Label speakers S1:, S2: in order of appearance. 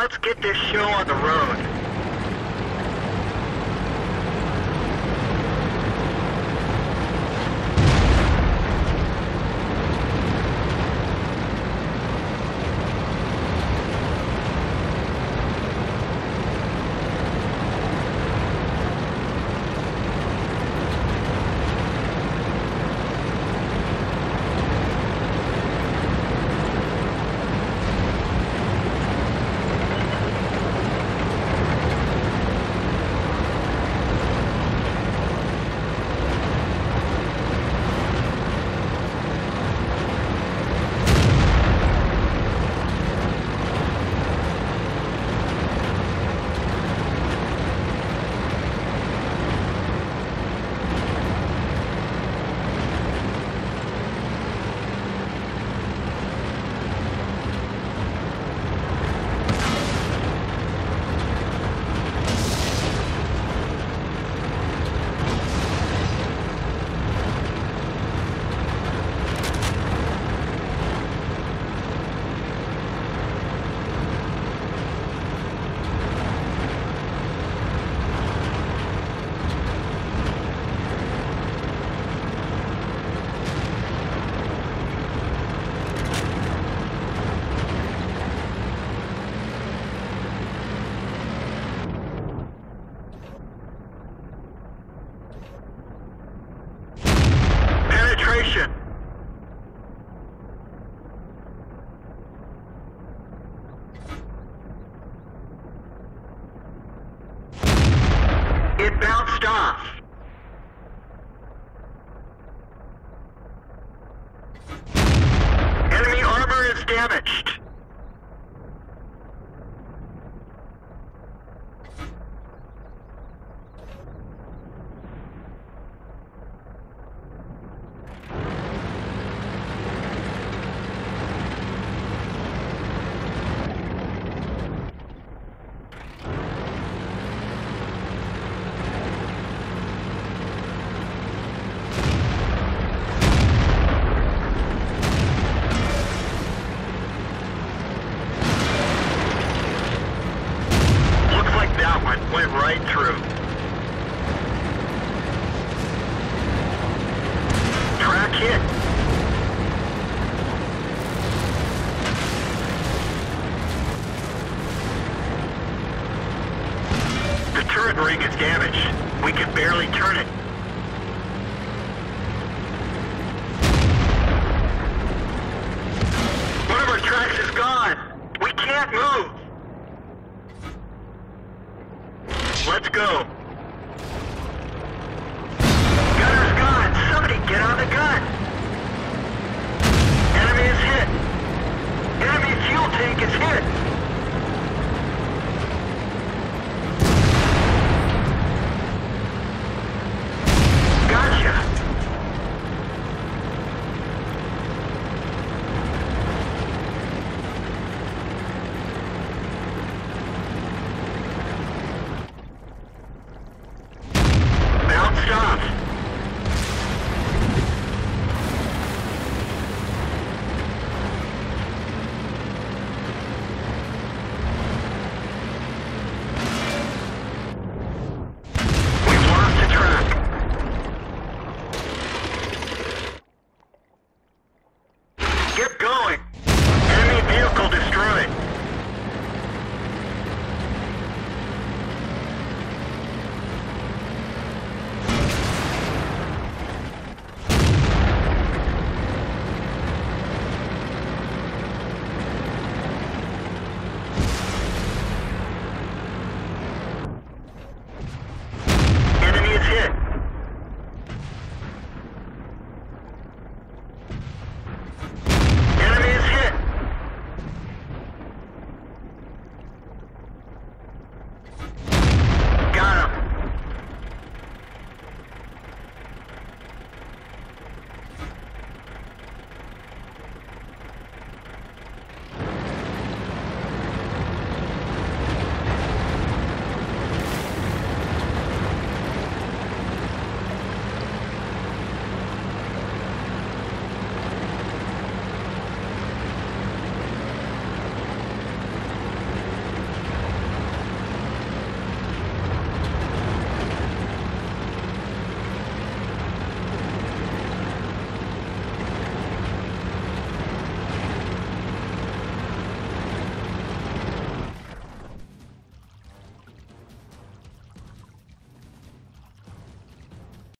S1: let's get this show on the road. Penetration. It bounced off. Enemy armor is damaged. Went right through. Track hit. The turret ring is damaged. We can barely turn it. One of our tracks is gone. We can't move. Let's go. Gunner's gone. Somebody get on the gun. Enemy is hit. Enemy fuel tank is hit. Gotcha. Stop. We've lost the track. Get going.